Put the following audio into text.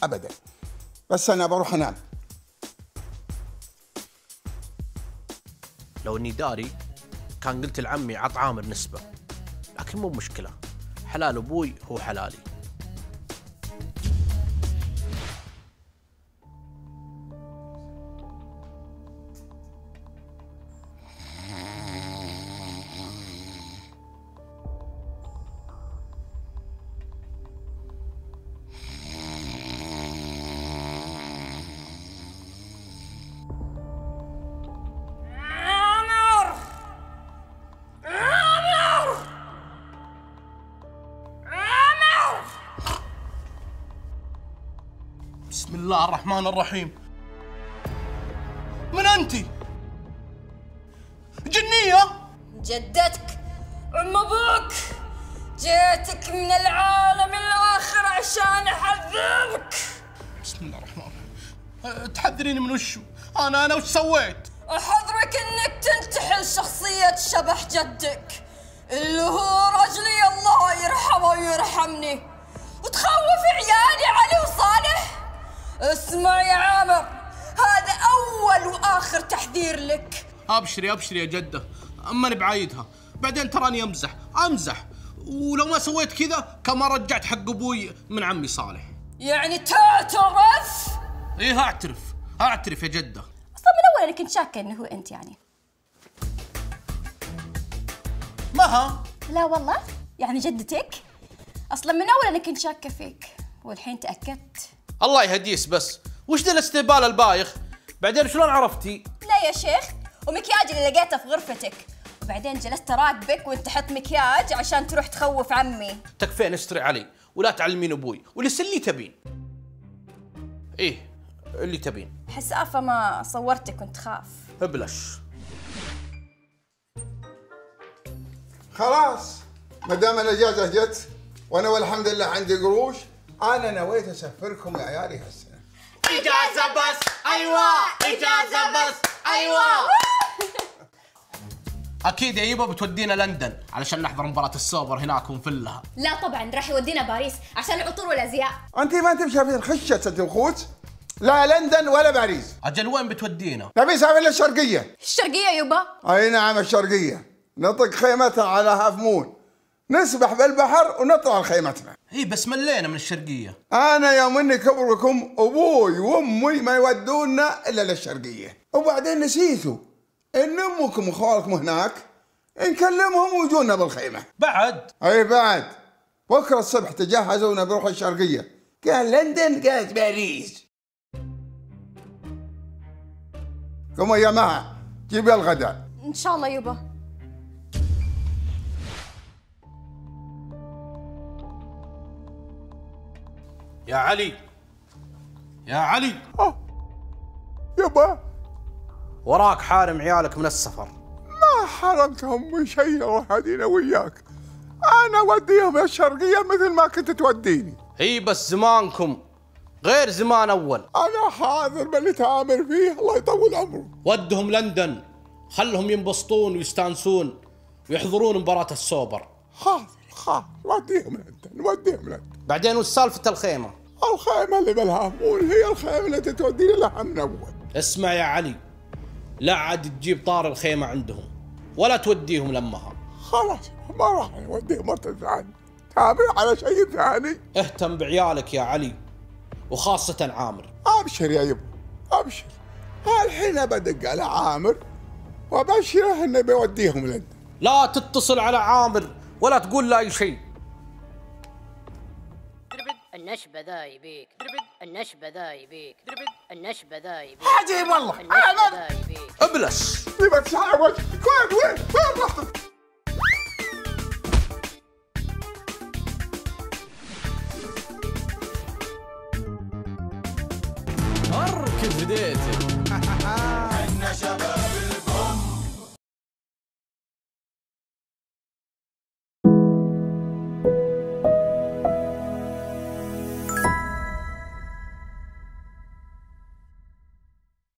ابدا. بس انا بروح انام. لو اني داري كان قلت لعمي عط عامر نسبة، لكن مو مشكلة، حلال ابوي هو حلالي. بسم الله الرحمن الرحيم. من أنت؟ جنية؟ جدتك أم أبوك، جيتك من العالم الآخر عشان أحذرك. بسم الله الرحمن الرحيم. تحذريني من وشو؟ أنا وش سويت؟ أحذرك إنك تنتحل شخصية شبح جدك اللي هو رجلي الله يرحمه ويرحمني، وتخوف عيالي علي وصالح. اسمع يا عامر، هذا أول وآخر تحذير لك. أبشري أبشري يا جدة، ماني بعايدها. بعدين تراني أمزح، ولو ما سويت كذا كما رجعت حق أبوي من عمي صالح. يعني تعترف؟ إيه أعترف يا جدة. أصلا من أول أنا كنت شاكة إنه هو أنت يعني. مها؟ لا والله، يعني جدتك؟ أصلا من أول أنا كنت شاكة فيك، والحين تأكدت. الله يهديس، بس وش ذا الاستهبال البايخ؟ بعدين شلون عرفتي؟ لا يا شيخ، ومكياج اللي لقيته في غرفتك، وبعدين جلست اراقبك وانت تحط مكياج عشان تروح تخوف عمي. تكفين استري علي ولا تعلمين ابوي، ولسه اللي تبين. ايه اللي تبين. حسافه ما صورتك وانت خاف. ابلش. خلاص ما دام الاجازه جت وانا والحمد لله عندي قروش، انا نويت اسفركم يا عيالي هالسنه. إجازة بس، أيوة إجازة بس، أيوة. أكيد يا يبا بتودينا لندن علشان نحضر مباراة السوبر هناك ونفلها. لا طبعا راح يودينا باريس عشان العطور والازياء. انت ما انت شايفين خشه الخوت؟ لا لندن ولا باريس. أجل وين بتودينا؟ نبي نسافر للشرقيه. الشرقية يبا؟ اي نعم الشرقيه، نطق خيمتها على هاف مون، نسبح بالبحر ونطلع لخيمتنا. إيه بس ملينا من الشرقية. انا يوم اني كبركم ابوي وامي ما يودونا الا للشرقيه، وبعدين نسيتوا ان امكم واخوالكم هناك نكلمهم ويجونا بالخيمه. بعد؟ اي بعد. بكره الصبح تجهزوا ونبي الشرقيه. قال لندن قالت باريس. قوموا يا مها جيبي الغداء. ان شاء الله يبا. يا علي يا علي، يبا وراك حارم عيالك من السفر. ما حرمتهم من شيء اروح ادينا وياك، انا اوديهم الشرقيه مثل ما كنت توديني. هي بس زمانكم غير زمان اول. انا حاضر باللي تامر فيه، الله يطول عمره. ودهم لندن، خلهم ينبسطون ويستانسون ويحضرون مباراة السوبر. حاضر وديهم لندن. بعدين وش سالفة الخيمة؟ الخيمه اللي بالهامون هي الخيمه اللي توديني لها من اول. اسمع يا علي، لا عاد تجيب طار الخيمة عندهم ولا توديهم لمها. خلاص ما راح نوديهم مرة ثانية، تامر على شيء ثاني. اهتم بعيالك يا علي، وخاصة عامر. ابشر يا يبا ابشر، الحين بدق على عامر وابشره انه بيوديهم لندن. لا تتصل على عامر ولا تقول له اي شيء. النشبة ذا يبيك، النشبة ذا يبيك، النشبة ذا يبيك. عجيب والله. عامر ابلش. يبا تحاول. وين رحت؟ اركب بديتي